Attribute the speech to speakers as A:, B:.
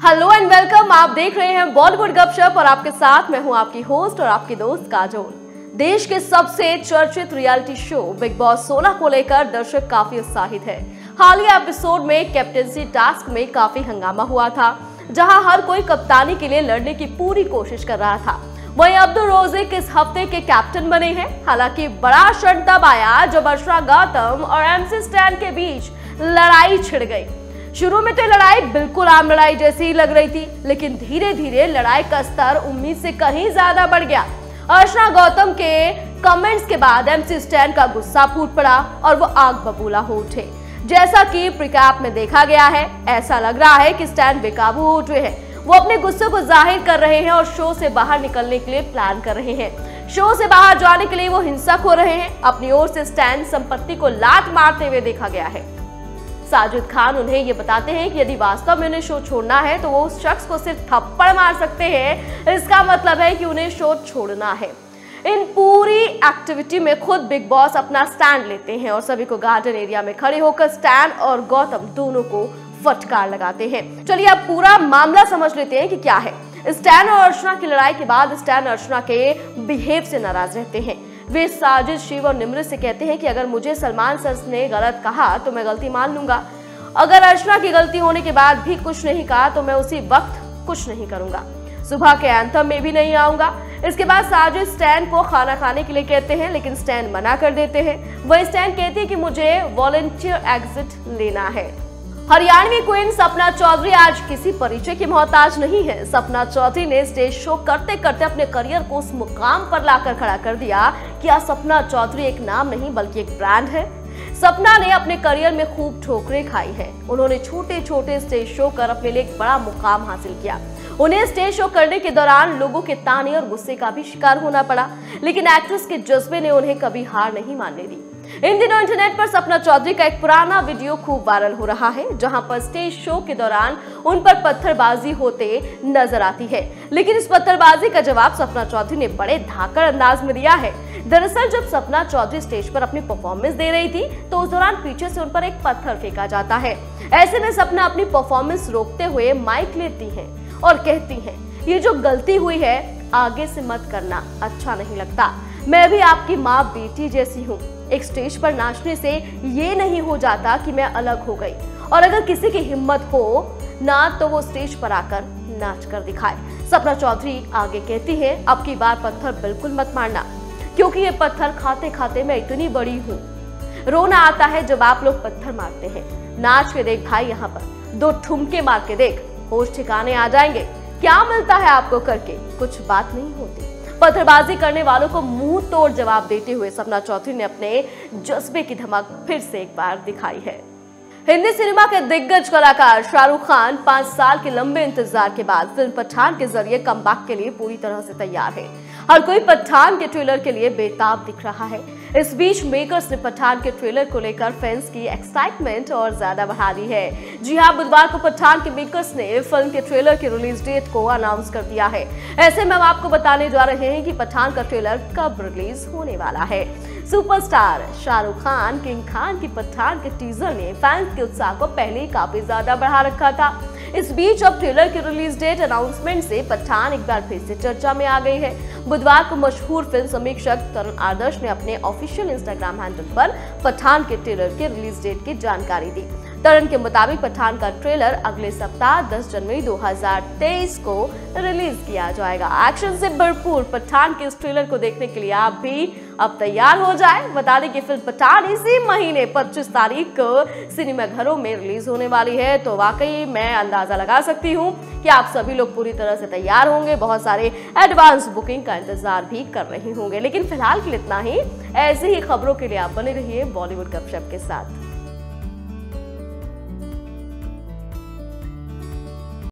A: Hello and welcome. आप देख रहे हैं बॉलीवुड गपशप और आपके साथ मैं हूं आपकी होस्ट और आपकी दोस्त काजोल। देश के सबसे चर्चित रियलिटी शो बिग बॉस 16 को लेकर दर्शक काफी उत्साहित है। हालिया एपिसोड में कैप्टेंसी टास्क में काफी हंगामा हुआ था, जहां हर कोई कप्तानी के लिए लड़ने की पूरी कोशिश कर रहा था। वहीं अब्दुल रोज़िक इस हफ्ते के कैप्टन बने हैं। हालांकि बड़ा क्षण तब आया जब अर्चना गौतम और MC स्टैन के बीच लड़ाई छिड़ गई। शुरू में तो लड़ाई बिल्कुल आम लड़ाई जैसी ही लग रही थी, लेकिन धीरे धीरे लड़ाई का स्तर उम्मीद से कहीं ज्यादा बढ़ गया। अर्चना गौतम के कमेंट्स के बाद MC स्टैन का गुस्सा फूट पड़ा और वो आग बबूला हो उठे। जैसा कि प्रीकैप में देखा गया है, ऐसा लग रहा है कि स्टैन बेकाबू हो उठे हैं। वो अपने गुस्से को जाहिर कर रहे हैं और शो से बाहर निकलने के लिए प्लान कर रहे हैं। शो से बाहर जाने के लिए वो हिंसक हो रहे हैं। अपनी ओर से स्टैन संपत्ति को लात मारते हुए देखा गया है। साजिद खान उन्हें ये बताते हैं कि यदि वास्तव में उन्हें शो छोड़ना है तो वो उस शख्स को सिर्फ थप्पड़ मार सकते हैं। इसका मतलब है कि उन्हें शो छोड़ना है। इन पूरी एक्टिविटी में खुद बिग बॉस अपना स्टैंड लेते हैं और सभी को गार्डन एरिया में खड़े होकर स्टैन और गौतम दोनों को फटकार लगाते हैं। चलिए अब पूरा मामला समझ लेते हैं कि क्या है। स्टैन और अर्चना की लड़ाई के बाद स्टैन अर्चना के बिहेव से नाराज रहते हैं। वे साजिद, शिव और निमृत से कहते हैं कि अगर मुझे सलमान सर ने गलत कहा तो मैं गलती मान लूंगा। अगर अर्चना की गलती होने के बाद भी कुछ नहीं कहा तो मैं उसी वक्त कुछ नहीं करूंगा। सुबह के एंथम में भी नहीं आऊंगा। इसके बाद साजिद स्टैन को खाना खाने के लिए कहते हैं, लेकिन स्टैन मना कर देते हैं। वह स्टैन कहती है कि मुझे वॉलंटियर एग्जिट लेना है। हरियाणवी क्वीन सपना चौधरी आज किसी परिचय की मोहताज नहीं है। सपना चौधरी ने स्टेज शो करते करते अपने करियर को उस मुकाम पर लाकर खड़ा कर दिया कि आज सपना चौधरी एक नाम नहीं बल्कि एक ब्रांड है। सपना ने अपने करियर में खूब ठोकरें खाई है। उन्होंने छोटे छोटे स्टेज शो कर अपने लिए एक बड़ा मुकाम हासिल किया। उन्हें स्टेज शो करने के दौरान लोगों के ताने और गुस्से का भी शिकार होना पड़ा, लेकिन एक्ट्रेस के जज्बे ने उन्हें कभी हार नहीं मानने दी। इन दिनों इंटरनेट पर सपना चौधरी का एक पुराना वीडियो खूब वायरल हो रहा है, जहां पर स्टेज शो के दौरान उन पर पत्थरबाजी होते नजर आती है। लेकिन इस पत्थरबाजी का जवाब सपना चौधरी ने बड़े धाकड़ अंदाज में दिया है। दरअसल जब सपना चौधरी स्टेज पर अपनी परफॉर्मेंस दे रही थी तो उस दौरान पीछे से उन पर एक पत्थर फेंका जाता है। ऐसे में सपना अपनी परफॉर्मेंस रोकते हुए माइक लेती है और कहती है, ये जो गलती हुई है आगे से मत करना, अच्छा नहीं लगता। मैं भी आपकी माँ बेटी जैसी हूँ। एक स्टेज पर नाचने से ये नहीं हो जाता कि मैं अलग हो गई, और अगर किसी की हिम्मत हो ना तो वो स्टेज पर आकर नाच कर दिखाए। सपना चौधरी आगे कहती है, अब की बार पत्थर बिल्कुल मत मारना, क्योंकि ये पत्थर खाते खाते मैं इतनी बड़ी हूँ। रोना आता है जब आप लोग पत्थर मारते हैं। नाच के देख भाई, यहाँ पर 2 ठुमके मार के देख, होश ठिकाने आ जाएंगे। क्या मिलता है आपको करके? कुछ बात नहीं होती। पत्थरबाजी करने वालों को मुंह तोड़ जवाब देते हुए सपना चौधरी ने अपने जज्बे की धमक फिर से एक बार दिखाई है। हिंदी सिनेमा के दिग्गज कलाकार शाहरुख खान 5 साल के लंबे इंतजार के बाद फिल्म पठान के जरिए कमबैक के लिए पूरी तरह से तैयार है। हर कोई पठान के ट्रेलर के लिए बेताब दिख रहा है। इस बीच मेकर्स ने पठान के ट्रेलर को लेकर फैंस की एक्साइटमेंट और ज्यादा बढ़ा दी है। जी हां, बुधवार को पठान के मेकर्स ने फिल्म के ट्रेलर की रिलीज डेट को अनाउंस कर दिया है। ऐसे में हम आपको बताने जा रहे हैं कि पठान का ट्रेलर कब रिलीज होने वाला है। सुपरस्टार शाहरुख खान किंग खान की पठान के टीजर ने फैंस के उत्साह को पहले ही काफी ज्यादा बढ़ा रखा था। इस बीच अब ट्रेलर की रिलीज डेट अनाउंसमेंट से पठान एक बार फिर से चर्चा में आ गई है। बुधवार को मशहूर फिल्म समीक्षक तरुण आदर्श ने अपने ऑफिशियल इंस्टाग्राम हैंडल पर पठान के ट्रेलर के रिलीज डेट की जानकारी दी। तरुण के मुताबिक पठान का ट्रेलर अगले सप्ताह 10 जनवरी 2023 को रिलीज किया जाएगा। एक्शन से भरपूर पठान के इस ट्रेलर को देखने के लिए आप भी अब तैयार हो जाए। बता दें कि फिल्म पठान इसी महीने 25 तारीख को सिनेमाघरों में रिलीज होने वाली है। तो वाकई मैं अंदाजा लगा सकती हूँ कि आप सभी लोग पूरी तरह से तैयार होंगे। बहुत सारे एडवांस बुकिंग का इंतजार भी कर रहे होंगे। लेकिन फिलहाल के लिए इतना ही। ऐसी ही खबरों के लिए आप बने रहिए बॉलीवुड गपशप के साथ।